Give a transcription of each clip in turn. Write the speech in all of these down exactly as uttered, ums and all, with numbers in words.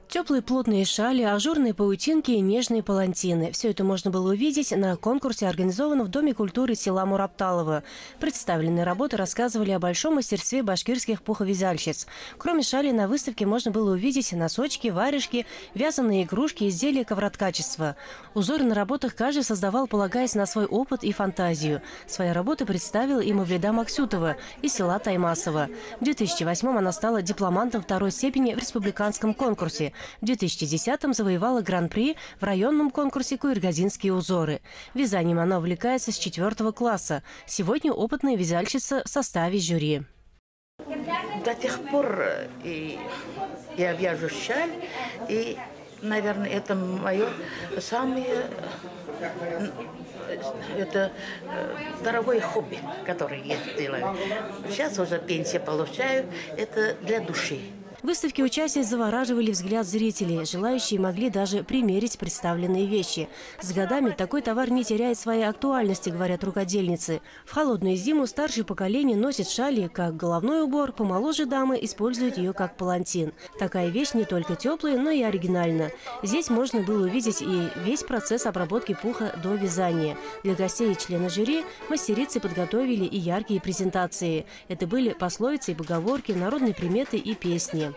Теплые плотные шали, ажурные паутинки и нежные палантины. Все это можно было увидеть на конкурсе, организованном в Доме культуры села Мурапталово. Представленные работы рассказывали о большом мастерстве башкирских пуховязальщиц. Кроме шали, на выставке можно было увидеть носочки, варежки, вязаные игрушки, изделия ковроткачества. Узоры на работах каждый создавал, полагаясь на свой опыт и фантазию. Свои работы представила и Мавлида Максютова из села Таймасово. В две тысячи восьмом она стала дипломантом второй степени в республиканском конкурсе. В две тысячи десятом завоевала гран-при в районном конкурсе «Куиргазинские узоры». Вязанием она увлекается с четвертого класса. Сегодня опытная вязальщица в составе жюри. До тех пор и я вяжу шаль, и, наверное, это мое самое это дорогое хобби, которое я делаю. Сейчас уже пенсию получаю, это для души. В выставке участниц завораживали взгляд зрителей. Желающие могли даже примерить представленные вещи. С годами такой товар не теряет своей актуальности, говорят рукодельницы. В холодную зиму старшее поколение носит шали как головной убор, помоложе дамы используют ее как палантин. Такая вещь не только теплая, но и оригинальна. Здесь можно было увидеть и весь процесс обработки пуха до вязания. Для гостей и членов жюри мастерицы подготовили и яркие презентации. Это были пословицы и поговорки, народные приметы и песни.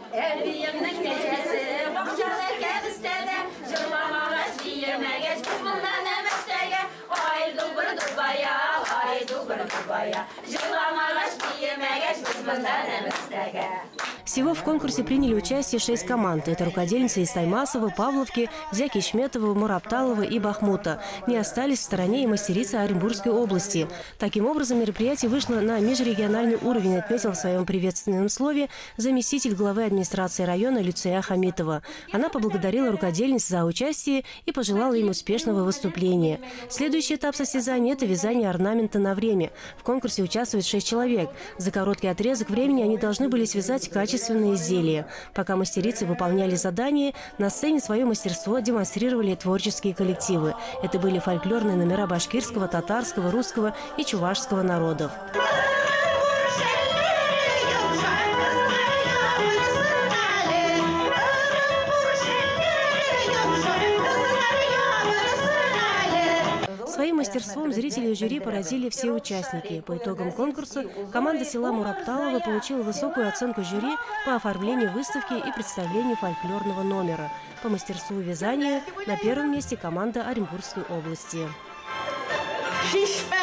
Всего в конкурсе приняли участие шесть команд. Это рукодельницы из Таймасова, Павловки, Зяки Шметова, Мурапталова и Бахмута. Не остались в стороне и мастерицы Оренбургской области. Таким образом, мероприятие вышло на межрегиональный уровень, отметил в своем приветственном слове заместитель главы администрации района Люция Хамитова. Она поблагодарила рукодельниц за участие и пожелала им успешного выступления. Следующий этап состязания – это вязание орнамента на время. В конкурсе участвует шесть человек. За короткий отрезок времени они должны были связать качественные изделия. Пока мастерицы выполняли задание, на сцене свое мастерство демонстрировали творческие коллективы. Это были фольклорные номера башкирского, татарского, русского и чувашского народов. Своим мастерством зрители и жюри поразили все участники. По итогам конкурса команда села Мурапталово получила высокую оценку жюри по оформлению выставки и представлению фольклорного номера. По мастерству вязания на первом месте команда Оренбургской области.